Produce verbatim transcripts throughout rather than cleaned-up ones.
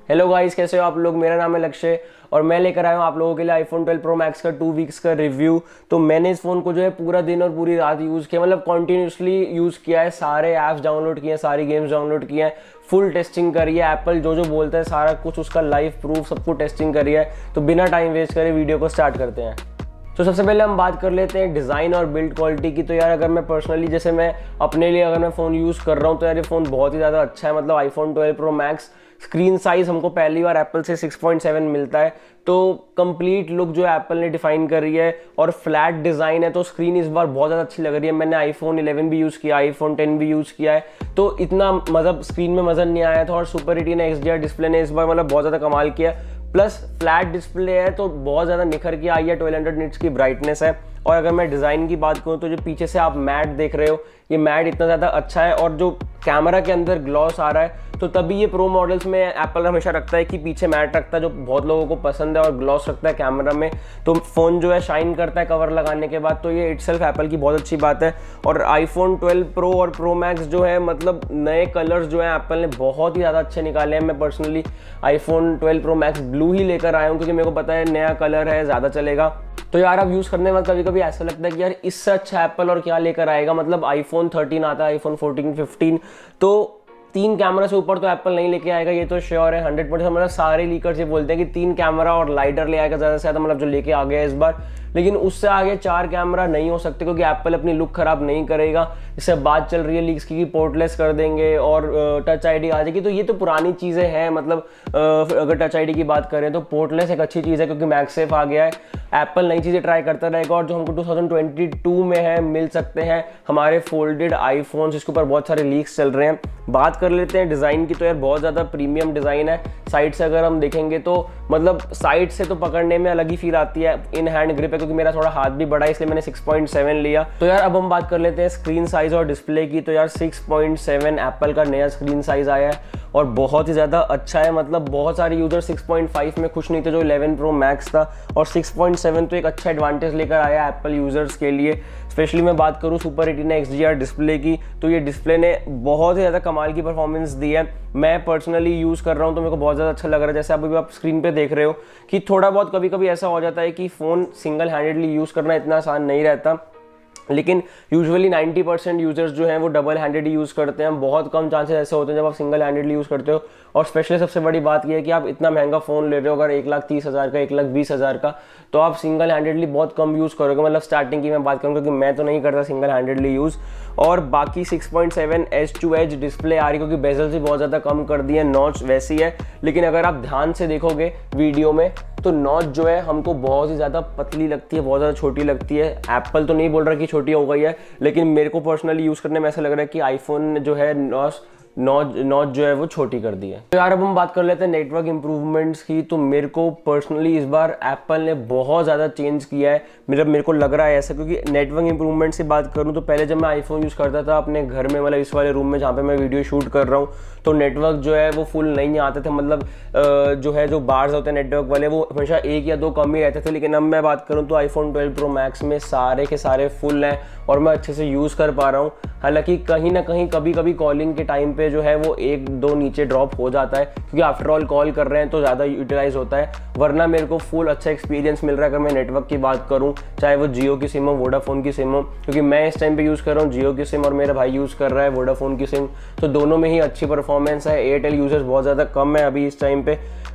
Hello guys, कैसे हो आप लोग। मेरा नाम है लक्ष्य और मैं लेकर आया हूँ आप लोगों के लिए आईफोन ट्वेल्व प्रो मैक्स का टू वीक्स का रिव्यू। तो मैंने इस फ़ोन को जो है पूरा दिन और पूरी रात यूज़ किया, मतलब कॉन्टीन्यूसली यूज़ किया है। सारे ऐप्स डाउनलोड किए हैं, सारी गेम्स डाउनलोड किए हैं, फुल टेस्टिंग करी है। एप्पल जो जो बोलता है सारा कुछ उसका लाइव प्रूफ सबको टेस्टिंग करी है। तो बिना टाइम वेस्ट करे वीडियो को स्टार्ट करते हैं। तो सबसे पहले हम बात कर लेते हैं डिज़ाइन और बिल्ड क्वालिटी की। तो यार अगर मैं पर्सनली जैसे मैं अपने लिए अगर मैं फ़ोन यूज़ कर रहा हूँ तो यार ये फ़ोन बहुत ही ज़्यादा अच्छा है। मतलब iPhone twelve pro max screen size हमको पहली बार एप्पल से सिक्स पॉइंट सेवन मिलता है। तो कंप्लीट लुक जो एप्पल ने डिफाइन कर रही है और फ्लैट डिज़ाइन है, तो स्क्रीन इस बार बहुत ज़्यादा अच्छी लग रही है। मैंने आईफोन इलेवन भी यूज़ किया, आईफोन टेन भी यूज़ किया है, तो इतना मतलब स्क्रीन में मज़ा नहीं आया था। और सुपर रेटिना एक्सडीआर डिस्प्ले ने इस बार मतलब बहुत ज़्यादा कमाल किया। प्लस फ्लैट डिस्प्ले है तो बहुत ज़्यादा निखर के आई है, ट्वेल्व हंड्रेड निट्स की ब्राइटनेस है। और अगर मैं डिज़ाइन की बात करूँ तो जो पीछे से आप मैट देख रहे हो, ये मैट इतना ज़्यादा अच्छा है। और जो कैमरा के अंदर ग्लॉस आ रहा है, तो तभी ये प्रो मॉडल्स में एप्पल हमेशा रखता है कि पीछे मैट रखता है, जो बहुत लोगों को पसंद है, और ग्लॉस रखता है कैमरा में, तो फ़ोन जो है शाइन करता है कवर लगाने के बाद। तो ये इटसेल्फ एप्पल की बहुत अच्छी बात है। और आईफोन ट्वेल्व प्रो और प्रो मैक्स जो है, मतलब नए कलर्स जो है एप्पल ने बहुत ही ज़्यादा अच्छे निकाले हैं। मैं personally iPhone twelve pro max blue ही लेकर आया हूँ क्योंकि मेरे को पता है नया कलर है, ज़्यादा चलेगा। तो यार अब यूज़ करने के बाद कभी कभी ऐसा लगता है कि यार इससे अच्छा एप्पल और क्या लेकर आएगा। मतलब आईफोन थर्टीन आता है, आईफोन फोर्टीन फिफ्टीन, तो तीन कैमरा से ऊपर तो एप्पल नहीं लेके आएगा, ये तो श्योर है हंड्रेड परसेंट। मतलब सारे लीकर्स ये बोलते हैं कि तीन कैमरा और लाइटर ले आएगा ज़्यादा से ज़्यादा, मतलब जो लेके आ गया इस बार। लेकिन उससे आगे चार कैमरा नहीं हो सकते क्योंकि एप्पल अपनी लुक खराब नहीं करेगा। इससे बात चल रही है लीक्स की पोर्टलेस कर देंगे और टच आईडी आ जाएगी, तो ये तो पुरानी चीज़ें हैं। मतलब अगर टच आईडी की बात करें तो पोर्टलेस एक अच्छी चीज़ है क्योंकि मैगसेफ आ गया है। एप्पल नई चीज़ें ट्राई करता रहेगा और जो हमको टू थाउजेंड ट्वेंटी टू में है मिल सकते हैं हमारे फोल्डेड आईफोन्स, इसके ऊपर बहुत सारे लीक्स चल रहे हैं। बात कर लेते हैं डिज़ाइन की, तो यार बहुत ज़्यादा प्रीमियम डिज़ाइन है। साइड से अगर हम देखेंगे तो मतलब साइड से तो पकड़ने में अलग ही फील आती है। इन हैंड ग्रिप है क्योंकि मेरा थोड़ा हाथ भी बड़ा है, इसलिए मैंने सिक्स पॉइंट सेवन लिया। तो यार अब हम बात कर लेते हैं स्क्रीन साइज़ और डिस्प्ले की। तो यार सिक्स पॉइंट सेवन एप्पल का नया स्क्रीन साइज़ आया है और बहुत ही ज़्यादा अच्छा है। मतलब बहुत सारे यूज़र सिक्स पॉइंट फाइव में खुश नहीं थे जो इलेवन प्रो मैक्स था, और सिक्स पॉइंट सेवन तो एक अच्छा एडवांटेज लेकर आया एप्पल यूज़र्स के लिए। स्पेशली मैं बात करूँ सुपर रेटिना एक्सडीआर डिस्प्ले की, तो ये डिस्प्ले ने बहुत ही ज़्यादा कमाल की परफॉर्मेंस दी है। मैं पर्सनली यूज़ कर रहा हूँ तो मेरे को बहुत ज़्यादा अच्छा लग रहा है। जैसे अभी आप स्क्रीन पे देख रहे हो कि थोड़ा बहुत कभी कभी ऐसा हो जाता है कि फ़ोन सिंगल हैंडेडली यूज़ करना इतना आसान नहीं रहता, लेकिन यूजुअली नाइंटी परसेंट यूजर्स जो हैं वो डबल हैंडेड ही यूज़ करते हैं। बहुत कम चांसेस ऐसे होते हैं जब आप सिंगल हैंडेडली यूज़ करते हो। और स्पेशली सबसे बड़ी बात यह है कि आप इतना महंगा फ़ोन ले रहे हो, अगर एक लाख तीस हज़ार का, एक लाख बीस हज़ार का, तो आप सिंगल हैंडेडली बहुत कम यूज़ करोगे। मतलब स्टार्टिंग की मैं बात करूँ क्योंकि मैं तो नहीं करता सिंगल हैंडेडली यूज़। और बाकी six point seven edge to edge display आ रही क्योंकि बेजल्स भी बहुत ज़्यादा कम कर दिए, नॉच वैसी है। लेकिन अगर आप ध्यान से देखोगे वीडियो में तो नॉच जो है हमको बहुत ही ज़्यादा पतली लगती है, बहुत ज़्यादा छोटी लगती है। एप्पल तो नहीं बोल रहा कि छोटी हो गई है, लेकिन मेरे को पर्सनली यूज़ करने में ऐसा लग रहा है कि आईफोन जो है नॉच नॉच नॉच जो है वो छोटी कर दी है। तो यार अब हम बात कर लेते हैं नेटवर्क इंप्रूवमेंट्स की। तो मेरे को पर्सनली इस बार एप्पल ने बहुत ज़्यादा चेंज किया है, मेरा मेरे को लग रहा है ऐसा। क्योंकि नेटवर्क इंप्रूवमेंट से बात करूँ तो पहले जब मैं आईफोन यूज़ करता था अपने घर में, मतलब इस वाले रूम में जहाँ पे मैं वीडियो शूट कर रहा हूँ, तो नेटवर्क जो है वो फुल नहीं आते थे। मतलब जो है जो बार्स होते हैं नेटवर्क वाले वो हमेशा एक या दो कम ही रहते थे। लेकिन अब मैं बात करूँ तो आईफोन ट्वेल्व प्रो मैक्स में सारे के सारे फुल हैं और मैं अच्छे से यूज़ कर पा रहा हूँ। हालांकि कहीं ना कहीं कभी कभी कॉलिंग के टाइम पे जो है वो एक दो नीचे ड्रॉप हो जाता है क्योंकि आफ्टर ऑल कॉल कर रहे हैं तो ज़्यादा यूटिलाइज होता है। वरना मेरे को फुल अच्छा एक्सपीरियंस मिल रहा है अगर मैं नेटवर्क की बात करूँ, चाहे वो जियो की सिम हो, वोडाफोन की सिम हो। क्योंकि मैं इस टाइम पे यूज़ कर रहा हूँ जियो की सिम और मेरा भाई यूज़ कर रहा है वोडाफोन की सिम, तो दोनों में ही अच्छी परफॉर्मेंस है। एयरटेल यूजर्स बहुत ज़्यादा कम है अभी इस टाइम पे।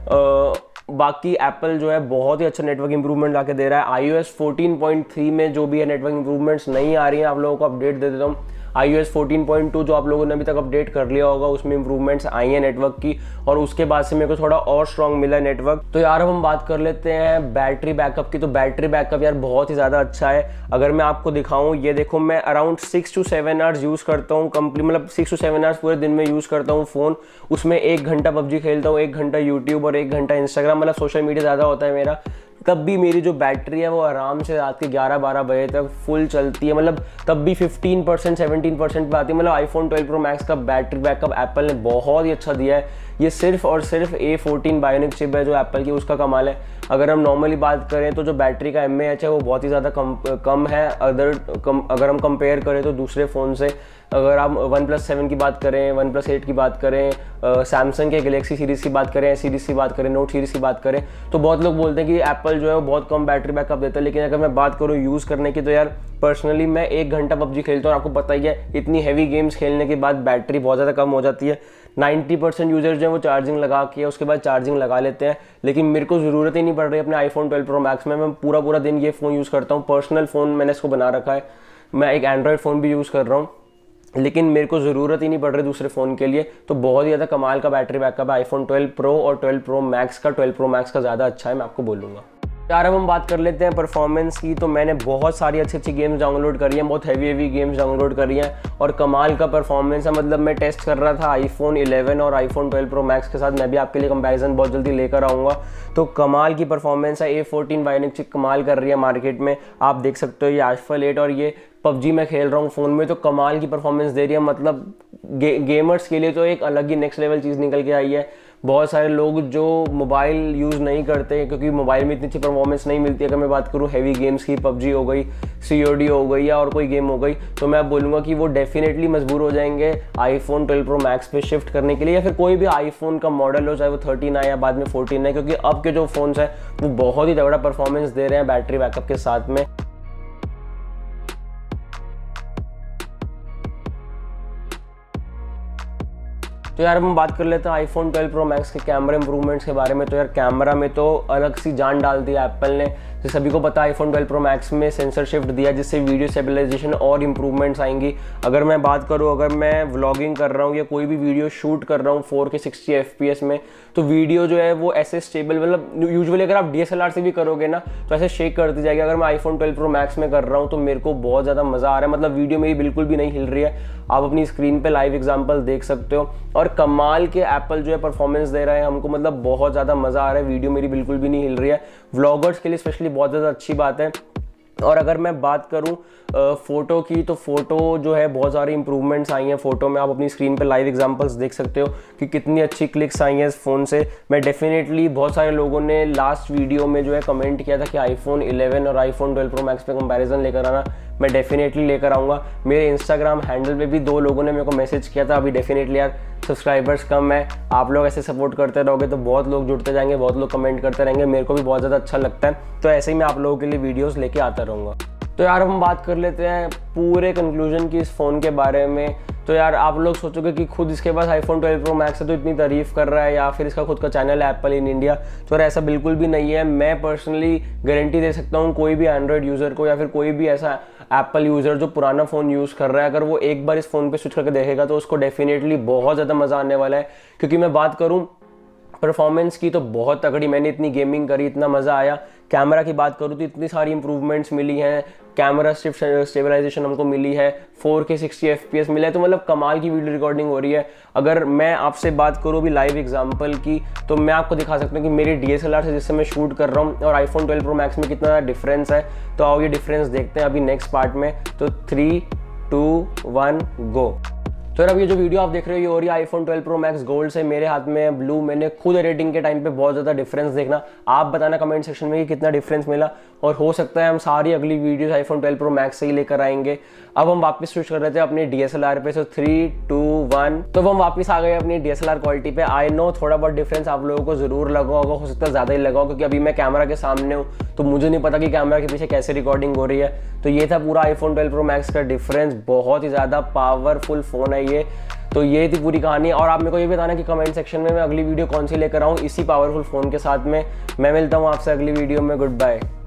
आ, बाकी एप्पल जो है बहुत ही अच्छा नेटवर्क इंप्रूवमेंट लाके दे रहा है। आईओएस फोर्टीन पॉइंट थ्री में जो भी है नेटवर्क इंप्रूवमेंट्स नहीं आ रही हैं, आप लोगों को अपडेट दे देता हूँ। आईओएस फोर्टीन पॉइंट टू जो आप लोगों ने अभी तक अपडेट कर लिया होगा, उसमें इंप्रूवमेंट्स आई हैं नेटवर्क की, और उसके बाद से मेरे को थोड़ा और स्ट्रॉन्ग मिला है नेटवर्क। तो यार अब हम बात कर लेते हैं बैटरी बैकअप की। तो बैटरी बैकअप यार बहुत ही ज़्यादा अच्छा है। अगर मैं आपको दिखाऊँ, ये देखो मैं around six to seven hours use करता हूँ कंप्लीट, मतलब सिक्स टू सेवन आवर्स पूरे दिन में यूज़ करता हूँ फ़ोन। उसमें एक घंटा पबजी खेलता हूँ, एक घंटा यूट्यूब और एक घंटा इंस्टाग्राम, मतलब सोशल मीडिया ज़्यादा होता है मेरा। तब भी मेरी जो बैटरी है वो आराम से रात के ग्यारह बारह बजे तक फुल चलती है। मतलब तब भी फिफ्टीन परसेंट सेवनटीन परसेंट पे आती है। मतलब आईफोन ट्वेल्व प्रो मैक्स का बैटरी बैकअप एप्पल ने बहुत ही अच्छा दिया है। ये सिर्फ और सिर्फ ए फोर्टीन बायोनिक चिप है जो एप्पल की, उसका कमाल है। अगर हम नॉर्मली बात करें तो जो बैटरी का एम ए एच है वो बहुत ही ज़्यादा कम कम है अदर कम अगर हम कंपेयर करें तो दूसरे फ़ोन से। अगर आप वन प्लस सेवन की बात करें, वन प्लस एट की बात करें, सैमसंग के गैलेक्सी सीरीज़ की बात करें, सीरीज़ की बात करें, नोट सीरीज़ की बात करें, तो बहुत लोग बोलते हैं कि एप्पल जो है वो बहुत कम बैटरी बैकअप देता है। लेकिन अगर मैं बात करूँ यूज़ करने की तो यार पर्सनली मैं एक घंटा पबजी खेलता हूँ, आपको पता ही है इतनी हैवी गेम्स खेलने के बाद बैटरी बहुत ज़्यादा कम हो जाती है। नाइन्टी परसेंट यूजर्स जो हैं वो चार्जिंग लगा के उसके बाद चार्जिंग लगा लेते हैं, लेकिन मेरे को ज़रूरत ही नहीं पड़ रही अपने आईफोन ट्वेल्व प्रो मैक्स में। मैं पूरा पूरा दिन ये फ़ोन यूज़ करता हूँ, पर्सनल फ़ोन मैंने इसको बना रखा है, मैं एक एंड्रॉयड फ़ोन भी यूज़ कर रहा हूँ, लेकिन मेरे को ज़रूरत ही नहीं पड़ रही दूसरे फ़ोन के लिए। तो बहुत ही ज़्यादा कमाल का बैटरी बैकअप है आईफोन ट्वेल्व प्रो और ट्वेल्व प्रो मैक्स का। ट्वेल्व प्रो मैक्स का ज़्यादा अच्छा है, मैं आपको बोलूँगा। यार अब हम बात कर लेते हैं परफॉर्मेंस की। तो मैंने बहुत सारी अच्छी अच्छी गेम्स डाउनलोड करी हैं, बहुत हैवी हैवी गेम्स डाउनलोड करी हैं और कमाल का परफॉर्मेंस है। मतलब मैं टेस्ट कर रहा था आईफोन इलेवन और आईफोन ट्वेल्व प्रो मैक्स के साथ, मैं भी आपके लिए कंपैरिजन बहुत जल्दी लेकर आऊँगा। तो कमाल की परफॉर्मेंस है, ए फोर्टीन बायोनिक चिप कमाल कर रही है मार्केट में, आप देख सकते हो। ये आशफल एट और ये पबजी मैं खेल रहा हूँ फ़ोन में, तो कमाल की परफॉर्मेंस दे रही है। मतलब गे, गेमर्स के लिए तो एक अलग ही नेक्स्ट लेवल चीज़ निकल के आई है। बहुत सारे लोग जो मोबाइल यूज़ नहीं करते क्योंकि मोबाइल में इतनी अच्छी परफॉर्मेंस नहीं मिलती, अगर मैं बात करूँ हैवी गेम्स की, पबजी हो गई, सी ओ डी हो गई या और कोई गेम हो गई, तो मैं बोलूँगा कि वो डेफिनेटली मजबूर हो जाएंगे आईफोन ट्वेल्व प्रो मैक्स पे शिफ्ट करने के लिए, या फिर कोई भी आईफोन का मॉडल हो, चाहे वो थर्टीन आए या बाद में फोर्टीन है, क्योंकि अब के जो फ़ोन्स हैं वो बहुत ही तगड़ा परफॉर्मेंस दे रहे हैं बैटरी बैकअप के साथ में। तो यार अब हम बात कर लेते हैं आईफोन ट्वेल्व प्रो मैक्स के कैमरा इंप्रूवमेंट्स के बारे में। तो यार कैमरा में तो अलग सी जान डाल दी है एप्पल ने। जैसे सभी को पता है आईफोन ट्वेल्व प्रो मैक्स में सेंसर शिफ्ट दिया जिससे वीडियो स्टेबलाइजेशन और इंप्रूवमेंट्स आएंगी। अगर मैं बात करूँ, अगर मैं व्लॉगिंग कर रहा हूँ या कोई भी वीडियो शूट कर रहा हूँ फोर के सिक्सटी एफ पी एस में, तो वीडियो जो है वो ऐसे स्टेबल, मतलब यूजुअली अगर आप डी एस एल आर से भी करोगे ना तो ऐसे शेक करती जाएगी। अगर मैं आईफोन ट्वेल्व प्रो मैक्स में कर रहा हूँ तो मेरे को बहुत ज़्यादा मज़ा आ रहा है, मतलब वीडियो मेरी बिल्कुल भी नहीं हिल रही है। आप अपनी स्क्रीन पे लाइव एग्जांपल देख सकते हो और कमाल के एप्पल जो है परफॉर्मेंस दे रहा है हमको, मतलब बहुत ज़्यादा मज़ा आ रहा है। वीडियो मेरी बिल्कुल भी नहीं हिल रही है, व्लॉगर्स के लिए स्पेशली बहुत ज़्यादा अच्छी बात है। और अगर मैं बात करूं फ़ोटो की, तो फ़ोटो जो है बहुत सारी इंप्रूवमेंट्स आई हैं फ़ोटो में। आप अपनी स्क्रीन पे लाइव एग्जांपल्स देख सकते हो कि कितनी अच्छी क्लिक्स आई हैं इस फ़ोन से। मैं डेफिनेटली, बहुत सारे लोगों ने लास्ट वीडियो में जो है कमेंट किया था कि आईफोन इलेवन और आईफोन ट्वेल्व प्रो मैक्स पे कंपैरिजन लेकर आना, मैं डेफिनेटली लेकर आऊँगा। मेरे इंस्टाग्राम हैंडल पे भी दो लोगों ने मेरे को मैसेज किया था। अभी डेफिनेटली यार सब्सक्राइबर्स कम है, आप लोग ऐसे सपोर्ट करते रहोगे तो बहुत लोग जुड़ते जाएंगे, बहुत लोग कमेंट करते रहेंगे, मेरे को भी बहुत ज़्यादा अच्छा लगता है। तो ऐसे ही मैं आप लोगों के लिए वीडियोस लेके आता रहूँगा। तो यार हम बात कर लेते हैं पूरे कंक्लूजन की इस फ़ोन के बारे में। तो यार आप लोग सोचोगे कि खुद इसके पास आईफोन ट्वेल्व प्रो मैक्स है तो इतनी तारीफ़ कर रहा है, या फिर इसका खुद का चैनल है एप्पल इन इंडिया। तो यार ऐसा बिल्कुल भी नहीं है। मैं पर्सनली गारंटी दे सकता हूँ कोई भी एंड्रॉयड यूज़र को या फिर कोई भी ऐसा एप्पल यूज़र जो पुराना फ़ोन यूज़ कर रहा है, अगर वो एक बार इस फ़ोन पे स्विच करके देखेगा तो उसको डेफिनेटली बहुत ज़्यादा मज़ा आने वाला है। क्योंकि मैं बात करूँ परफॉर्मेंस की तो बहुत तगड़ी, मैंने इतनी गेमिंग करी, इतना मज़ा आया। कैमरा की बात करूँ तो इतनी सारी इंप्रूवमेंट्स मिली हैं, कैमरा शिफ्ट स्टेबलाइजेशन हमको मिली है, फोर के सिक्सटी एफ पी एस मिला है, तो मतलब कमाल की वीडियो रिकॉर्डिंग हो रही है। अगर मैं आपसे बात करूँ भी लाइव एग्जांपल की, तो मैं आपको दिखा सकता हूँ कि मेरी डी एस एल आर से जिससे मैं शूट कर रहा हूँ और आईफोन ट्वेल्व प्रो मैक्स में कितना डिफरेंस है। तो आओ ये डिफरेंस देखते हैं अभी नेक्स्ट पार्ट में। तो थ्री टू वन गो। तो यार अब ये जो वीडियो आप देख रहे हो ये हो रही है iPhone twelve pro max gold से। मेरे हाथ में है ब्लू। मैंने खुद एडिटिंग के टाइम पे बहुत ज़्यादा डिफरेंस देखना, आप बताना कमेंट सेक्शन में कि कितना डिफरेंस मिला, और हो सकता है हम सारी अगली videos iPhone twelve pro max से ही लेकर आएंगे। अब हम वापस स्विच कर रहे थे अपने डी एस एल आर पे। सो थ्री टू वन, तो हम वापस आ गए अपनी D S L R quality पे। आई नो थोड़ा बहुत डिफरेंस आप लोगों को जरूर लगा होगा, हो सकता है ज़्यादा ही लगा हो, क्योंकि अभी मैं कैमरा के सामने हूँ तो मुझे नहीं पता कि कैमरा के पीछे कैसे रिकॉर्डिंग हो रही है। तो ये था पूरा आईफोन ट्वेल्व प्रो मैक्स का डिफरेंस। बहुत ही ज़्यादा पावरफुल फ़ोन है ये। तो ये थी पूरी कहानी। और आप मेरे को ये बताना कि कमेंट सेक्शन में मैं अगली वीडियो कौन सी लेकर आऊँ इसी पावरफुल फ़ोन के साथ में। मैं मिलता हूँ आपसे अगली वीडियो में। Good bye.